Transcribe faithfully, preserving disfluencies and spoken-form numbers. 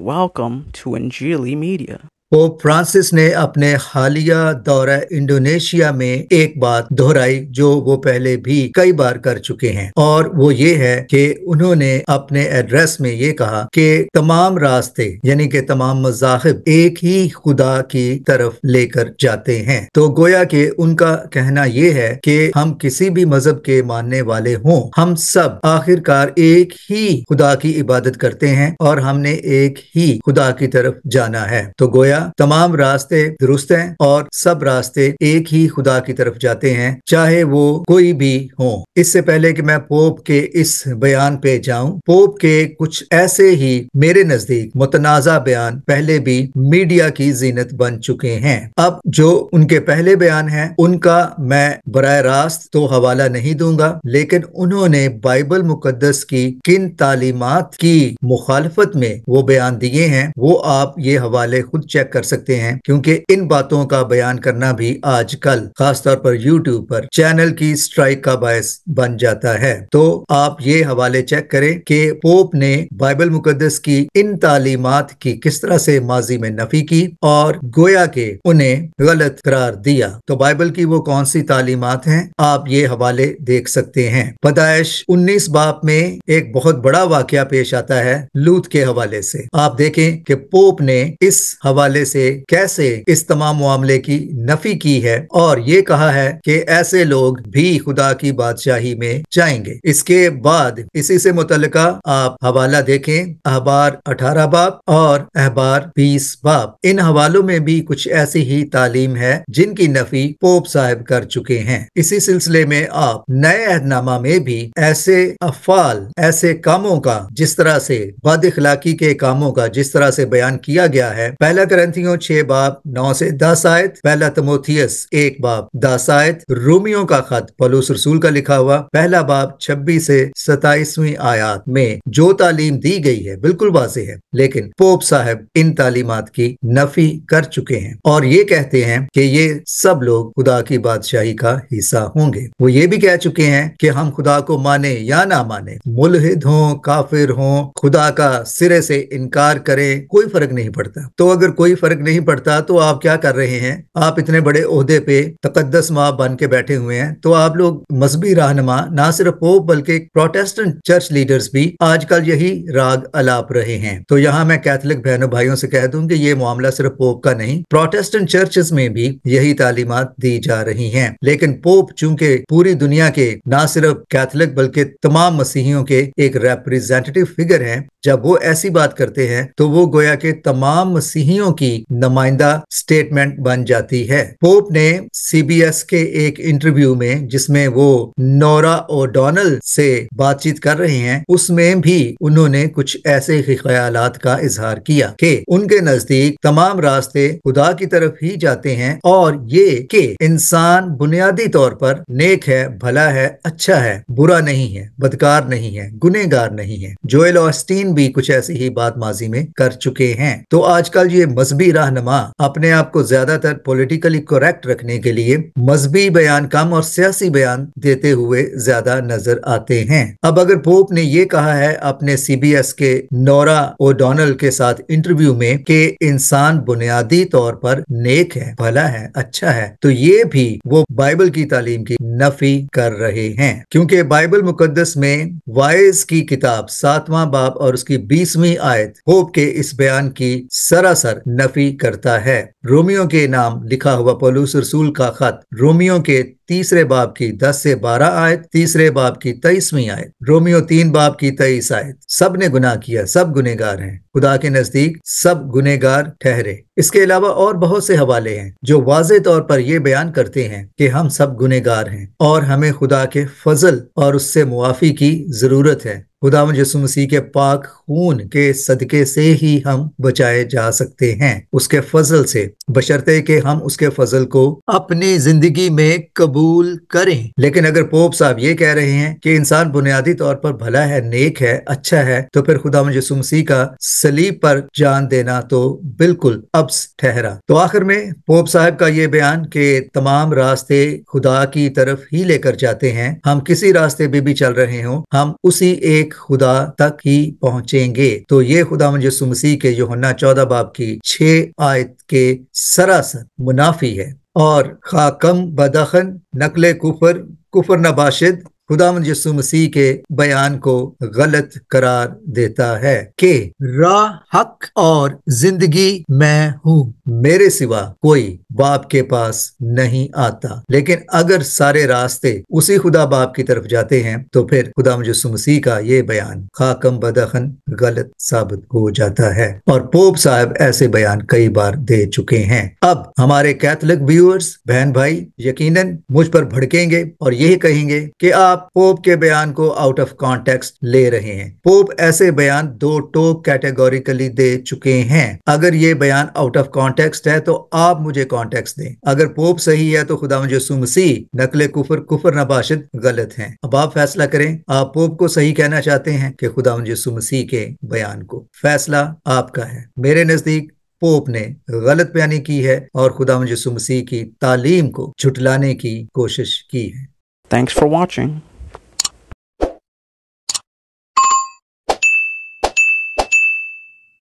welcome to Injili Media. Pope Francis ने अपने हालिया दौरा इंडोनेशिया में एक बात दोहराई जो वो पहले भी कई बार कर चुके हैं, और वो ये है कि उन्होंने अपने एड्रेस में ये कहा कि तमाम रास्ते यानी कि तमाम मज़ाहिब एक ही खुदा की तरफ लेकर जाते हैं। तो गोया कि उनका कहना ये है कि हम किसी भी मजहब के मानने वाले हों, हम सब आखिरकार एक ही खुदा की इबादत करते हैं और हमने एक ही खुदा की तरफ जाना है। तो गोया तमाम रास्ते दुरुस्त हैं और सब रास्ते एक ही खुदा की तरफ जाते हैं, चाहे वो कोई भी हो। इससे पहले कि मैं पोप के इस बयान पे जाऊं, पोप के कुछ ऐसे ही मेरे नजदीक मुतनाज़ा बयान पहले भी मीडिया की जीनत बन चुके हैं। अब जो उनके पहले बयान हैं उनका मैं बराह रास्त तो हवाला नहीं दूंगा, लेकिन उन्होंने बाइबल मुकद्दस की किन तालीमात की मुखालफत में वो बयान दिए हैं वो आप ये हवाले खुद चेक कर सकते हैं, क्योंकि इन बातों का बयान करना भी आजकल खासतौर पर यूट्यूब पर चैनल की स्ट्राइक का बायस बन जाता है। तो आप ये हवाले चेक करें कि पोप ने बाइबल मुकद्दस की इन तालीमात की किस तरह से माजी में नफी की और गोया के उन्हें गलत करार दिया। तो बाइबल की वो कौन सी तालीमात हैं, आप ये हवाले देख सकते हैं। पैदाइश उन्नीस बाब में एक बहुत बड़ा वाकया पेश आता है लूत के हवाले से। आप देखें कि पोप ने इस हवाले से कैसे इस तमाम मामले की नफी की है और ये कहा है कि ऐसे लोग भी खुदा की बादशाही में जाएंगे। इसके बाद इसी से मुतल्लिका आप हवाला देखें, अहबार अठारह बाब और अहबार बीस बाब। इन हवालों में भी कुछ ऐसी ही तालीम है जिनकी नफी पोप साहब कर चुके हैं। इसी सिलसिले में आप नए अहदनामा में भी ऐसे अफाल, ऐसे कामों का जिस तरह से बदअखलाकी के कामों का जिस तरह से बयान किया गया है, पहला करंथियों छह बाब नौ से दस आयत, पहला तिमोथियस एक बाब दस आयत, रोमियो का खत पौलुस रसूल का लिखा हुआ पहला बाब छब्बीस से सताईसवीं आयत में जो तालीम दी गई है बिल्कुल वाज़ेह है, लेकिन पोप साहब इन तालीमात की नफी कर चुके हैं और ये कहते हैं कि ये सब लोग खुदा की बादशाही का हिस्सा होंगे। वो ये भी कह चुके हैं कि हम खुदा को माने या ना माने, मुल्हिद हों, काफिर हों, खुदा का सिरे से इनकार करें, कोई फर्क नहीं पड़ता। तो अगर कोई फर्क नहीं पड़ता तो आप क्या कर रहे हैं? आप इतने बड़े ओहदे पे तकद्दस माँ बन के बैठे हुए हैं, तो आप लोग मजहबी रहनुमा, ना सिर्फ पोप बल्कि प्रोटेस्टेंट चर्च लीडर्स भी आजकल यही राग अलाप रहे हैं। तो यहाँ मैं कैथोलिक बहनों भाइयों से कह दूं कि ये मामला सिर्फ पोप का नहीं, प्रोटेस्टेंट चर्चेस में भी यही तालीमात दी जा रही हैं। लेकिन पोप चूंकि पूरी दुनिया के ना सिर्फ कैथोलिक बल्कि तमाम मसीहियों के एक रिप्रेजेंटेटिव फिगर हैं, जब वो ऐसी बात करते हैं तो वो गोया के तमाम मसीहियों की नुमाइंदा स्टेटमेंट बन जाती है। पोप ने सीबीएस के एक इंटरव्यू में जिसमें वो नोरा ओडोनल से बातचीत कर रहे हैं, उसमें भी उन्होंने कुछ ऐसे ही ख्यालात का इजहार किया कि उनके नजदीक तमाम रास्ते खुदा की तरफ ही जाते हैं और ये कि इंसान बुनियादी तौर पर नेक है, भला है, अच्छा है, बुरा नहीं है, बदकार नहीं है, गुनहगार नहीं है। जोएल ऑस्टीन भी कुछ ऐसी ही बात माजी में कर चुके हैं। तो आजकल ये मजहबी रहनुमा अपने आप को ज्यादातर पॉलिटिकली करेक्ट रखने के लिए मजहबी बयान कम और सियासी बयान देते हुए ज्यादा नजर आते हैं। अब अगर पोप ने ये कहा है अपने सीबीएस के नोरा ओडोनल के साथ इंटरव्यू में कि इंसान बुनियादी तौर पर नेक है, भला है, अच्छा है, तो ये भी वो बाइबल की तालीम की नफी कर रहे हैं, क्योंकि बाइबल मुकद्दस में वाइज की किताब सातवां बाब और उसकी बीसवीं आयत पोप के इस बयान की सरासर नफी करता है। रोमियो के नाम लिखा हुआ पौलुस रसूल का खत रोमियो के तीसरे बाब की दस से बारह आयत, तीसरे बाब की तेईसवीं आयत, रोमियो तीन बाब की तेईस आयत, सब ने गुनाह किया, सब गुनहगार हैं, खुदा के नजदीक सब गुनहगार ठहरे। इसके अलावा और बहुत से हवाले हैं जो वाज़े तौर पर यह बयान करते हैं कि हम सब गुनहगार हैं और हमें खुदा के फजल और उससे मुआफी की जरूरत है। खुदावंद यीशु मसीह के पाक खून के सदके से ही हम बचाए जा सकते हैं, उसके फजल से, बशर्ते कि हम उसके फजल को अपनी जिंदगी में कबूल करें। लेकिन अगर पोप साहब ये कह रहे हैं कि इंसान बुनियादी तौर पर भला है, नेक है, अच्छा है, तो फिर खुदावंद यीशु मसीह का सलीब पर जान देना तो बिल्कुल अब्स ठहरा। तो आखिर में पोप साहब का ये बयान कि तमाम रास्ते खुदा की तरफ ही लेकर जाते हैं, हम किसी रास्ते पे भी चल रहे हों, हम उसी एक ایک خدا تک ہی پہنچیں گے۔ تو یہ خداوند یسوع مسیح کے یوحنا چودہ باب کی چھ آیت کے سراسر منافی ہے، اور خواہ کم بدخن نقل کفر کفر نباشد خداوند یسوع مسیح کے بیان کو غلط قرار دیتا ہے کہ راہ، حق اور زندگی میں ہوں، میرے سوا کوئی باپ کے پاس نہیں آتا۔ لیکن اگر سارے راستے اسی خدا باپ کی طرف جاتے ہیں تو پھر خداوند یسوع مسیح کا یہ بیان خاکم بدخن غلط ثابت ہو جاتا ہے، اور پوپ صاحب ایسے بیان کئی بار دے چکے ہیں۔ اب ہمارے کیتھولک ویورز بہن بھائی یقیناً مجھ پر بھڑکیں گے اور یہی کہیں گے کہ آپ پوپ کے بیان کو آؤٹ آف کانٹیکسٹ لے رہے ہیں۔ پوپ ایسے بیان دو ٹوک کیٹیگوریکلی دے چکے ہیں۔ اگر یہ بیان آؤٹ آف کانٹیکسٹ ہے تو آپ مجھے کانٹیکسٹ دیں۔ اگر پوپ صحیح ہے تو خداوند یسوع مسیح نقل کفر کفر نباشد غلط ہیں۔ اب آپ فیصلہ کریں، آپ پوپ کو صحیح کہنا چاہتے ہیں کہ خداوند یسوع مسیح کے بیان کو؟ فیصلہ آپ کا ہے۔ میرے نزدیک پوپ نے غلط بیانی کی ہے اور خداوند یسوع مسیح کی تعلیم کو جھٹلانے کی کوشش کی ہے۔ Thanks for watching.